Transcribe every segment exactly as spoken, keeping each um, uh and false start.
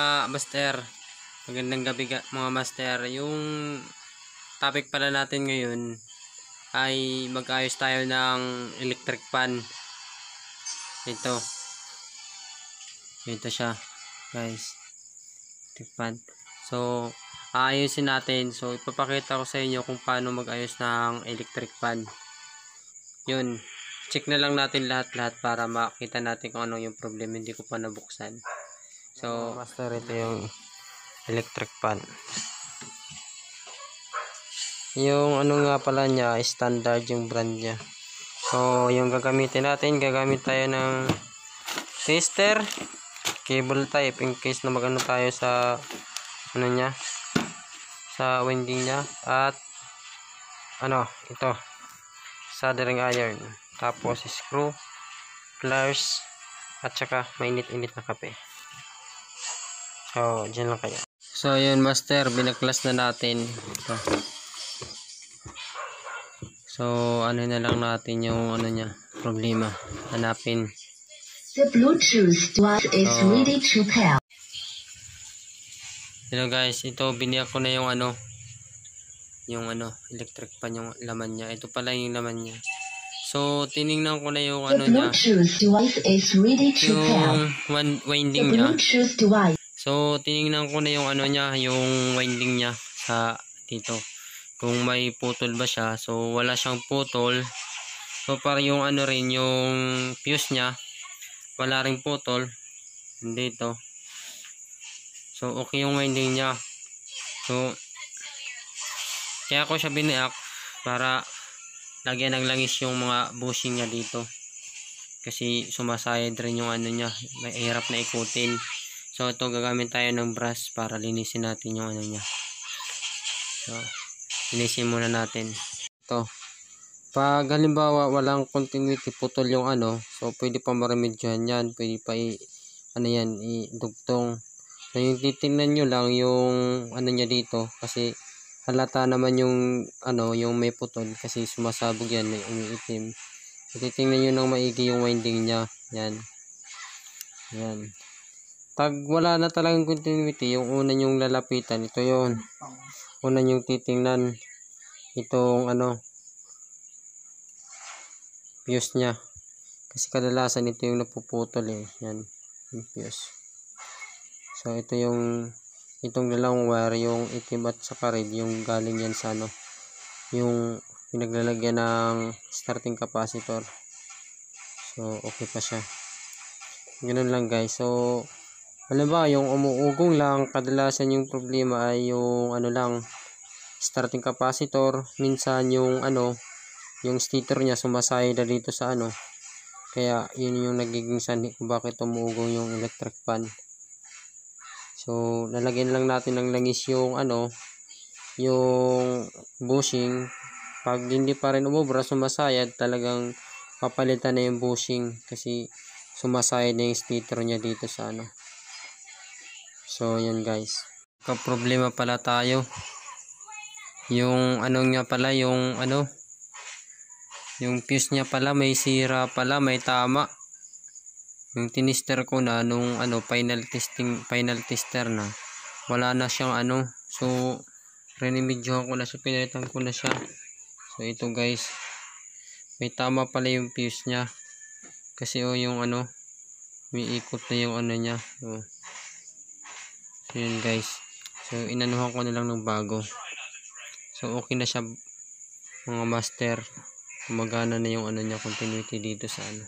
master. Magandang gabi mga master. Yung topic pala natin ngayon ay mag-ayos tayo ng electric fan. Ito. Ito siya, guys. Electric fan. So, aayusin natin. So, ipapakita ko sa inyo kung paano mag-ayos ng electric fan. Yun. Check na lang natin lahat-lahat para makita natin kung ano yung problema. Hindi ko pa nabuksan. So, master, ito yung electric fan. Yung ano nga pala niya, standard yung brand niya. So, yung gagamitin natin, gagamit tayo ng tester, cable type in case na magano tayo sa ano niya, sa winding niya, at ano, ito, soldering iron. Tapos screw, pliers, at saka mainit-init na kape. So, dyan lang kayo. So, yun master, binaklas na natin. Ito. So, ano na lang natin yung ano niya, problema. Hanapin. The Bluetooth device is so, ready to pair. Hello guys, ito biniyak ko na yung ano, yung ano, electric pan yung laman niya. Ito pala yung laman niya. So, tiningnan ko na yung ano niya. Yung winding niya. So, tiningnan ko na yung ano niya, yung winding niya sa dito. Kung may putol ba siya. So, wala siyang putol. So, para yung ano rin, yung fuse niya, wala ring putol. Dito. So, okay yung winding niya. So, kaya ko siya biniak para lagyan ng langis yung mga bushing niya dito. Kasi sumasayad rin yung ano niya. Mahirap na ikutin. So ito gagamit tayo ng brush para linisin natin yung ano niya. So linisin muna natin. Ito. Pag halimbawa walang continuity, putol yung ano. So pwede pa maremedyohan yan. Pwede pa i ano yan, idugtong. So yung titingnan nyo lang yung ano niya dito. Kasi halata naman yung ano, yung may putol kasi sumasabog yan, may umiitim. Titingnan nyo nang maigi yung winding niya. Yan. Yan. Pag wala na talagang continuity, yung una yung lalapitan, ito yon. Una yung titingnan itong ano, fuse niya. Kasi kadalasan ito yung napuputol eh. Yan. Yung fuse. So ito yung itong dalawang wire, yung itim at saka red, yung galing yan sa ano, yung pinaglalagyan ng starting capacitor. So okay pa siya. Ganun lang guys. So alam ba, yung umuugong lang, kadalasan yung problema ay yung ano lang, starting capacitor. Minsan yung ano, yung stator niya sumasayad na dito sa ano. Kaya yun yung nagiging sanhi kung bakit umuugong yung electric fan. So, lalagyan lang natin ng langis yung ano, yung bushing. Pag hindi pa rin umubra, sumasayad, talagang papalitan na yung bushing kasi sumasayad na yung stator niya dito sa ano. So, yan guys. Kaproblema pala tayo. Yung ano niya pala, yung ano, yung fuse niya pala, may sira pala, may tama. Yung tinister ko na nung ano final testing, final tester na, wala na siyang ano. So renimedyohan ko na siya, pinalitan ko na siya. So ito guys, may tama pala yung fuse niya. Kasi oh yung ano, may ikot na yung ano niya. So, so yun guys. So inanuhan ko na lang ng bago. So okay na siya mga master. Gumagana na yung ano niya, continuity dito sa ano.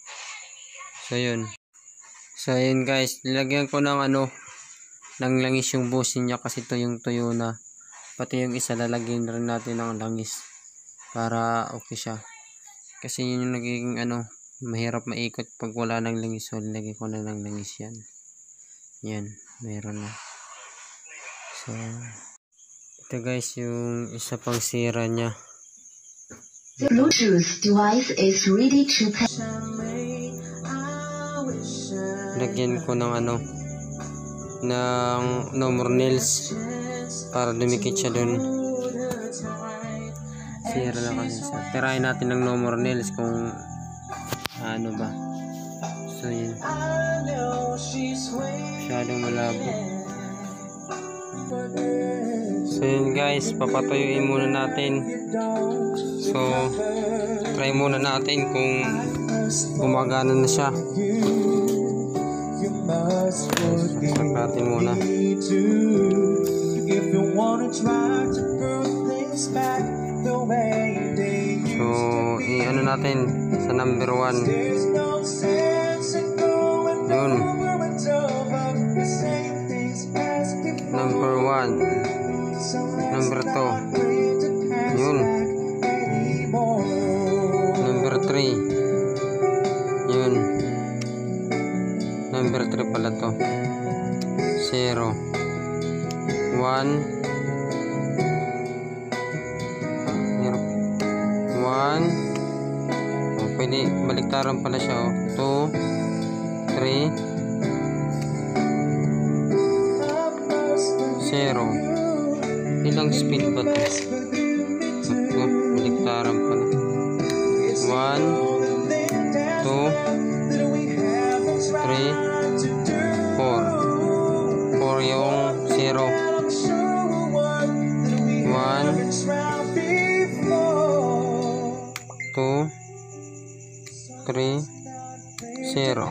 So yun. So yun guys, nilagyan ko ng ano, ng langis yung bushing niya kasi ito yung tuyo na. Pati yung isa lalagyan rin natin ng langis para okay siya. Kasi yun yung nagiging ano, mahirap maikot pag wala ng langis. So nilagyan ko na ng langis yan. Yan, mayroon na. So ito guys yung isa pang sira niya. The Bluetooth device is ready to pair. Lagyan ko ng ano, ng no more nails para dumikit siya dun. Sira lang kasi siya. Tirahin natin ng no more nails kung ano ba. So yun. Masyadong malabo. So yun guys, papatuyuin muna natin. So try muna natin kung gumagana na siya. Saksak natin muna. So i-ano natin sa number one. Yun. Number one. Number two. Yun. Number three. Yun. Number three pala to. Zero. One. Zero. One. Oh, pwede baliktaran pala siya. Oh. Two. Three. Zero. Ilang speed ba ito? Ito, baliktaran pala. One, two, three, four. Four yung zero. One, two, three, zero.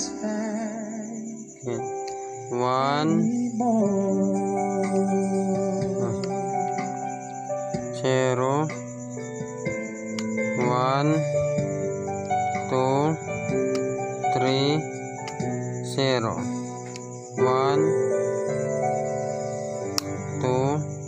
Okay. One, zero, one, two, three, zero, one, two,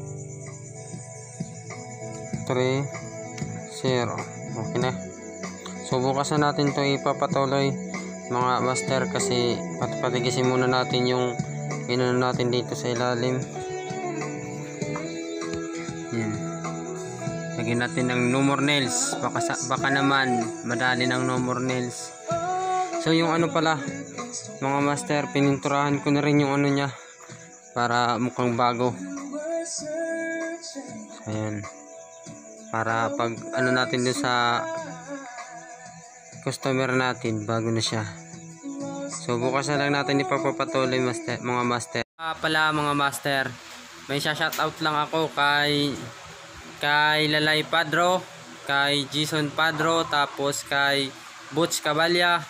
three, zero. Okay na. So bukas na natin to ipapatuloy mga master, kasi patigisin muna natin yung inano natin dito sa ilalim. Yan. Lagyan natin ng no more nails. Baka, baka naman madali ng no more nails. So yung ano pala mga master, pininturahan ko na rin yung ano nya para mukhang bago. Ayan. Para pag ano natin dun sa customer natin, bago na siya. So bukas na lang natin ipapapatuloy master, mga master. Ah, pala mga master, may shoutout lang ako kay kay Lalay Padro, kay Jason Padro, tapos kay Butch Cabalya,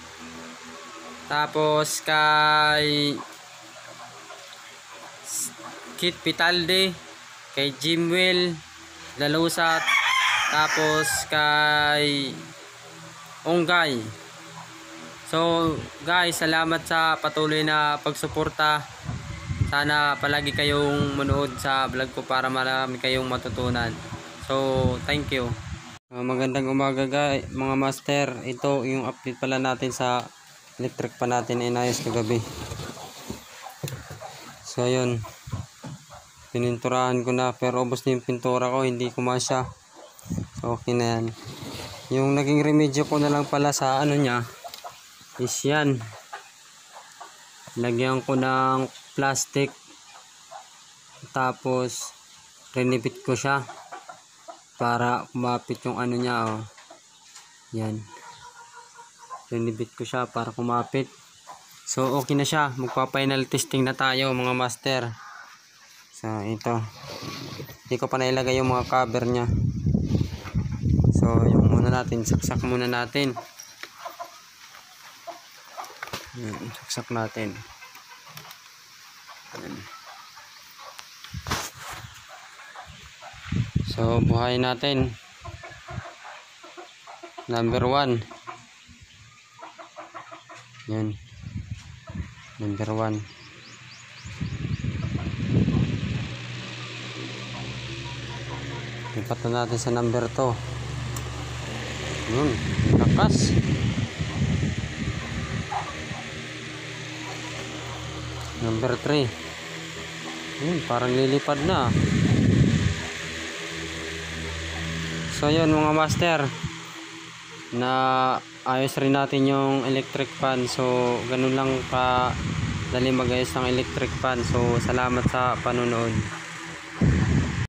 tapos kay Kit Pitalde, kay Jimwell Lalusat, tapos kay Onggay. So guys, salamat sa patuloy na pagsuporta. Sana palagi kayong manood sa vlog ko para marami kayong matutunan. So thank you. Uh, magandang umaga guys, mga master. Ito yung update pala natin sa electric pa natin na inayos kagabi. So yun, pininturahan ko na, pero ubos na yung pintura ko, hindi kumasya. So okay na yan. Yung naging remedyo ko na lang pala sa ano nya is yan, lagyan ko ng plastic, tapos rinipit ko siya para kumapit yung ano nya. Oh, yan, rinipit ko siya para kumapit. So okay na siya, magpa final testing na tayo mga master. So ito, hindi ko pa nailagay yung mga cover nya. So yung muna natin, saksak muna natin. Yan, saksak natin. Yan. So buhayin natin. Number one. Yan. Number one. Lipat na natin sa number two. Yun, lakas. Number three. Yun, parang lilipad na. So yun mga master, na ayos rin natin yung electric fan. So ganun lang ka dali mag-ayos ng electric fan. So salamat sa panonood.